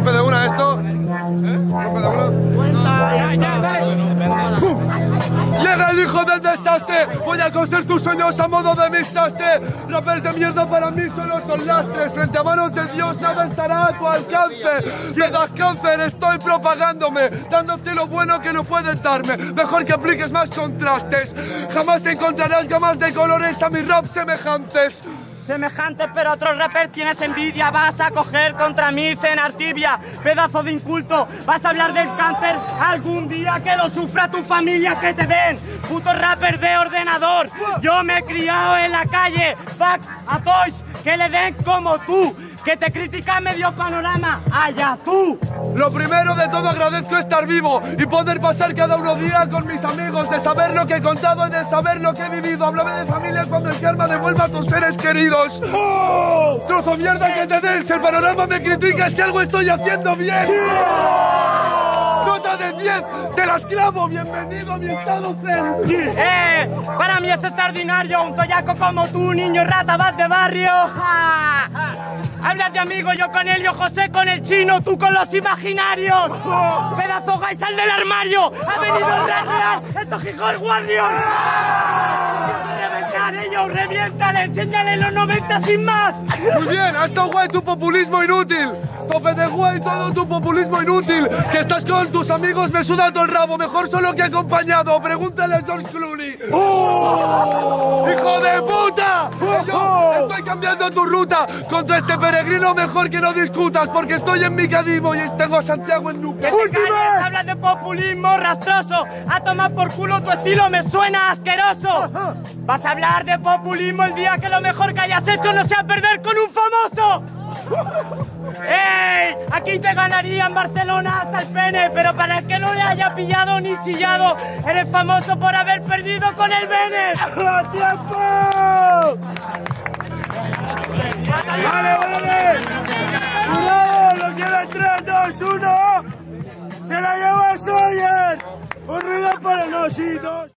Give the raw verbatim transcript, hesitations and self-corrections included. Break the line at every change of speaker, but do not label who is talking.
Rompe de una esto. ¿Eh? Rompe de una. ¡Pum! ¡Llega el hijo del desastre! Voy a coser tus sueños a modo de mis sastre. Rappers de mierda para mí solo son lastres. Frente a manos de Dios nada estará a tu alcance. Me das cáncer, estoy propagándome, dándote lo bueno que no puedes darme. Mejor que apliques más contrastes. Jamás encontrarás gamas de colores a mis raps semejantes.
Semejante, pero otro rapper tienes envidia. Vas a coger contra mí cenar tibia. Pedazo de inculto. Vas a hablar del cáncer algún día que lo sufra tu familia, que te den. Puto rapper de ordenador. Yo me he criado en la calle. Fuck a toys que le den como tú. Que te critica medio panorama. Allá tú.
Lo primero de todo agradezco estar vivo y poder pasar cada uno día con mis amigos, de saber lo que he contado y de saber lo que he vivido. Háblame de familia cuando el karma devuelva a tus seres queridos. ¡Oh! Trozo mierda que te den, si el panorama me critica es que algo estoy haciendo bien. ¡Oh! Nota de diez, te la esclavo, bienvenido a mi estado zen.
Eh, para mí es extraordinario, un toyaco como tú, niño rata, vas de barrio. ¡Ja! Hablas de amigo, yo con Helio, José con el chino, tú con los imaginarios. Oh. Pedazo gay, sal del armario. Ha venido el real, estos Gijón Warriors. Reventar ellos, reviéntale, enséñale los noventa sin más.
Muy bien, ha estado guay tu populismo inútil. Tope de guay todo tu populismo inútil. Que estás con tus amigos, me suda todo el rabo. Mejor solo que acompañado. Pregúntale a George Clooney. Oh. ¡Hijo de puta! Yo estoy cambiando tu ruta. Contra este peregrino mejor que no discutas, porque estoy en mi cadimo y tengo a Santiago en nuca.
¡Últimas! Hablas de populismo rastroso. A tomar por culo tu estilo me suena asqueroso. Vas a hablar de populismo el día que lo mejor que hayas hecho no sea perder con un famoso. ¡Ey! Aquí te ganaría en Barcelona hasta el pene, pero para el que no le haya pillado ni chillado, eres famoso por haber perdido con el Bennett.
¡Tiempo! ¡Vale, vale! ¡Cuidado! ¡Lo quiere tres, dos, uno! ¡Se la lleva Sawyer! ¡Un ruido para los hitos!